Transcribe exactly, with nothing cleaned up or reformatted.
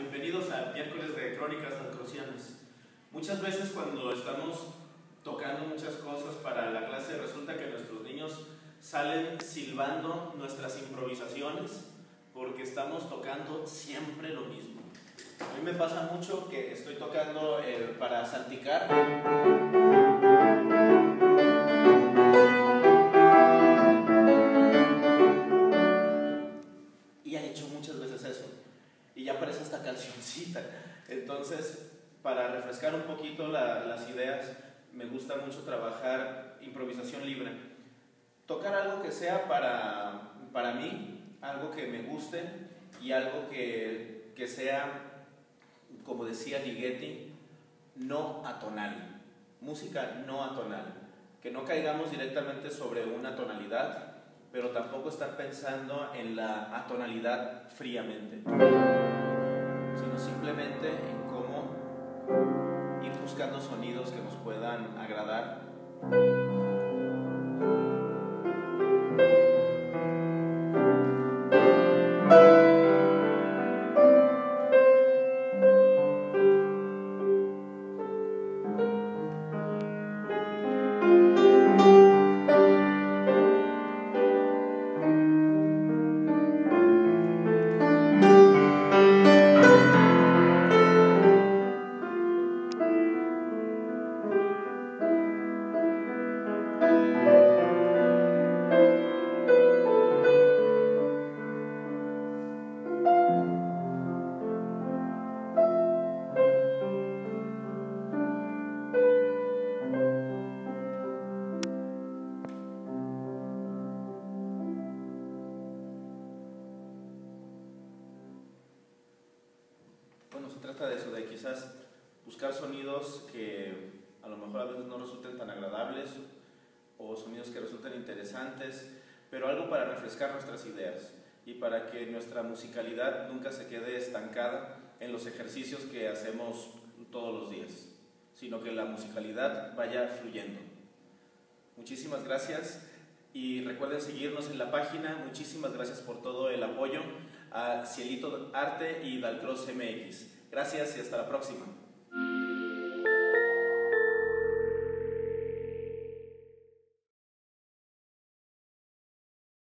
bienvenidos al miércoles de Crónicas Dalcrosianas. Muchas veces cuando estamos tocando muchas cosas para la clase, resulta que nuestros niños salen silbando nuestras improvisaciones porque estamos tocando siempre lo mismo. A mí me pasa mucho que estoy tocando eh, para salticar. Y he hecho muchas veces eso. Y ya parece esta cancioncita. Entonces, para refrescar un poquito la, las ideas, me gusta mucho trabajar improvisación libre. Tocar algo que sea para, para mí, algo que me guste y algo que, que sea, como decía Ligeti, no atonal. Música no atonal. Que no caigamos directamente sobre una tonalidad, pero tampoco estar pensando en la atonalidad fríamente, sino simplemente en cómo ir buscando sonidos que nos puedan agradar. Bueno, se trata de eso, de quizás buscar sonidos que a lo mejor a veces no resulten tan agradables o sonidos que resulten interesantes, pero algo para refrescar nuestras ideas y para que nuestra musicalidad nunca se quede estancada en los ejercicios que hacemos todos los días, sino que la musicalidad vaya fluyendo. Muchísimas gracias y recuerden seguirnos en la página. Muchísimas gracias por todo el apoyo a Cielito Arte y Dalcross M X. Gracias y hasta la próxima.